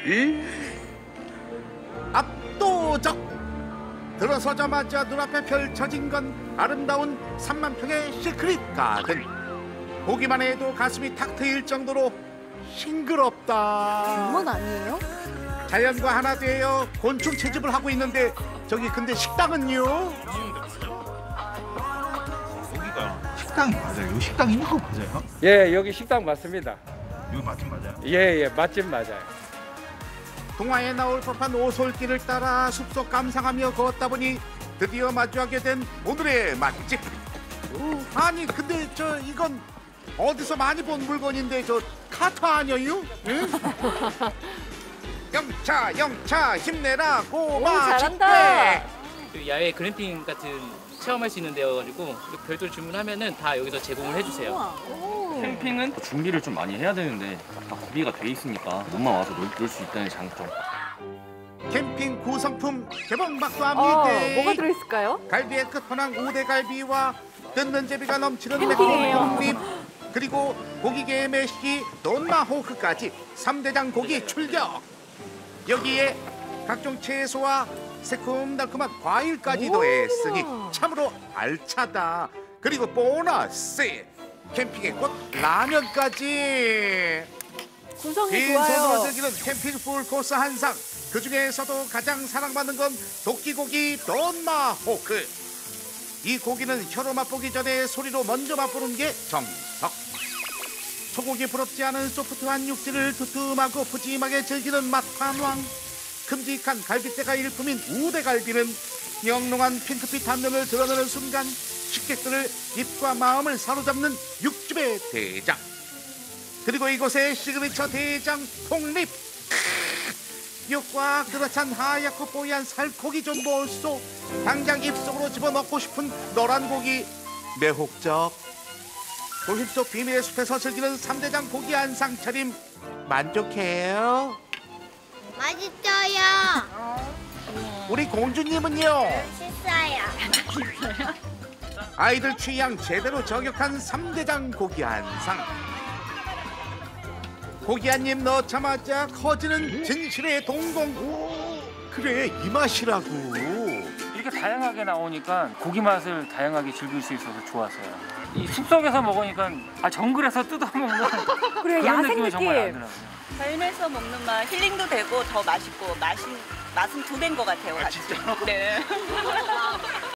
압도적! 들어서자마자 눈앞에 펼쳐진 건 아름다운 3만 평의 시크릿 가든. 보기만 해도 가슴이 탁 트일 정도로 싱그럽다. 정말 아니에요? 자연과 하나 되어 곤충 채집을 하고 있는데 저기 근데 식당은요? 여기가 식당이 맞아요? 여기 식당 있는 거 맞아요? 예, 여기 식당 맞습니다. 여기 맛집 맞아요? 예, 맛집 맞아요. 동화에 나올 법한 오솔길을 따라 숲속 감상하며 걷다 보니 드디어 마주하게 된 오늘의 맛집. 아니 근데 저 이건 어디서 많이 본 물건인데 저 카타 아니에요? 응? 영차 힘내라 꼬마 오, 잘한다. 집회. 야외 글램핑 같은 체험할 수 있는 데여가지고 별도로 주문하면은 다 여기서 제공을 해주세요. 캠핑은 준비를 좀 많이 해야 되는데 다 구비가 돼 있으니까 몸만 와서 놀 수 있다는 장점. 캠핑 구성품 개봉박도 뭐가 합니다. 들어있을까요? 갈비의 끝판왕 우대갈비와 뜯는 재미가 넘치는 캠핑이에요. 매콤 국립, 그리고 고기계의 메시 돈마호크까지 3대장 고기 출격. 여기에 각종 채소와 새콤달콤한 과일까지 더했으니 참으로 알차다. 그리고 보너스 캠핑의 꽃 라면까지. 구성이 빈손으로 좋아요. 즐기는 캠핑 풀코스 한상. 그 중에서도 가장 사랑받는 건 도끼고기 돈마호크. 이 고기는 혀로 맛보기 전에 소리로 먼저 맛보는 게 정석. 소고기 부럽지 않은 소프트한 육질을 두툼하고 푸짐하게 즐기는 맛판왕. 큼직한 갈비대가 일품인 우대갈비는 영롱한 핑크빛 단면을 드러내는 순간 식객들을 입과 마음을 사로잡는 육즙의 대장. 그리고 이곳의 시그니처 대장 폭립. 꽉 들어찬 하얗고 뽀얀 살코기 좀 보소. 당장 입속으로 집어넣고 싶은 노란 고기 매혹적. 도심 속 비밀의 숲에서 즐기는 3대장 고기 한상 차림 만족해요? 맛있어요. 우리 공주님은요? 맛있어요. 아이들 취향 제대로 저격한 3대장 고기 한상. 고기 한 입 넣자마자 커지는 진실의 동공. 그래 이 맛이라고. 이렇게 다양하게 나오니까 고기 맛을 다양하게 즐길 수 있어서 좋았어요. 이 숲속에서 먹으니까 정글에서 뜯어먹는 그래, 그런 야생 느낌이 정말 느낌. 나더라고요. 자연에서 먹는 맛 힐링도 되고 더 맛있고 맛은 두 배인 것 같아요. 같이. 네.